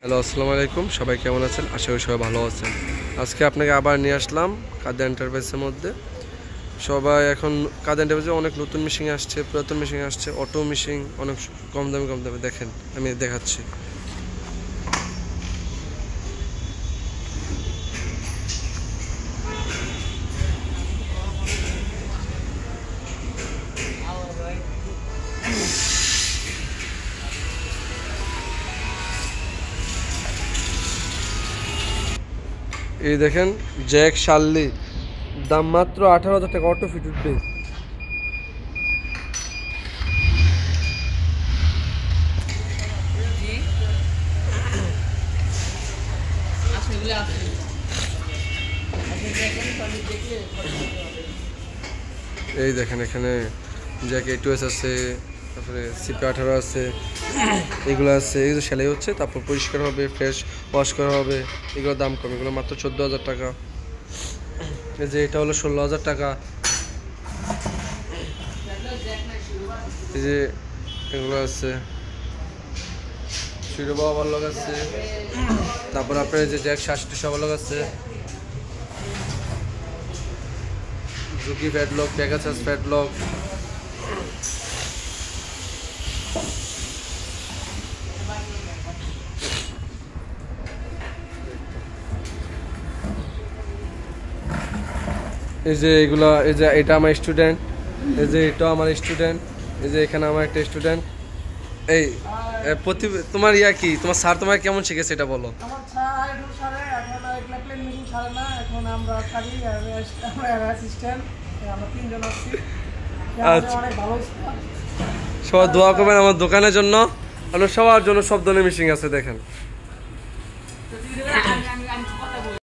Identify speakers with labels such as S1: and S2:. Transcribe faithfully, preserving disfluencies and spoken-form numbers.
S1: Hello, আসসালামু আলাইকুম। সবাই কেমন আছেন? আশা করি সবাই ভালো আছেন। আজকে আপনাকে আবার নিয়ে আসলাম কাদের এন্টারপ্রাইজের মধ্যে। সবাই এখন কাদের এন্টারপ্রাইজে অনেক নতুন মেশিন আসছে, পুরাতন মেশিন আসছে, অটো মেশিন অনেক কম দামে কম দামে দেখেন আমি দেখাচ্ছি। এই দেখেন জ্যাক শার্লি, দাম মাত্র আঠারো হাজার টাকা, অটো ফিটেড বেস। এই দেখেন এখানে জ্যাক এ টু এস আছে, তারপরে সিপি আঠারো আছে, এগুলো আছে। এগুলো সেলাই হচ্ছে, তারপর পরিষ্কার হবে, ফ্রেশ ওয়াশ করা হবে। এগুলোর দাম কম, এগুলো মাত্র চোদ্দো হাজার টাকা। এই যে এটা হলো ষোলো হাজার টাকা। এই যে এগুলো আছে, শিরোবা ওভারলক আছে, তারপর আপনার যে জ্যাক সাতষট্টি ওভারলক আছে, ঝুঁকি ফ্যাটলক, প্যাকাচাস ফ্যাটলক। এই যে এগুলা, এই যে এটা আমার স্টুডেন্ট, এই যে এটা আমার স্টুডেন্ট, এই যে এখানে আমার একটা স্টুডেন্ট। এই প্রতি তোমার ইয়া কি, তোমার স্যার তোমার কেমন শিখেছে এটা বলো।
S2: আমার স্যার এখন স্যারে এখন একলা প্লেন মেশিন ছাড়ে না, এখন আমরা কারি আমরা অ্যাসিস্ট্যান্ট, আমরা তিনজন আছি।
S1: আচ্ছা,
S2: অনেক ভালো।
S1: সবাই দোয়া করবেন আমার দোকানের জন্য, আমরা সবার জন্য সব ধরনের মেশিন আছে দেখেন।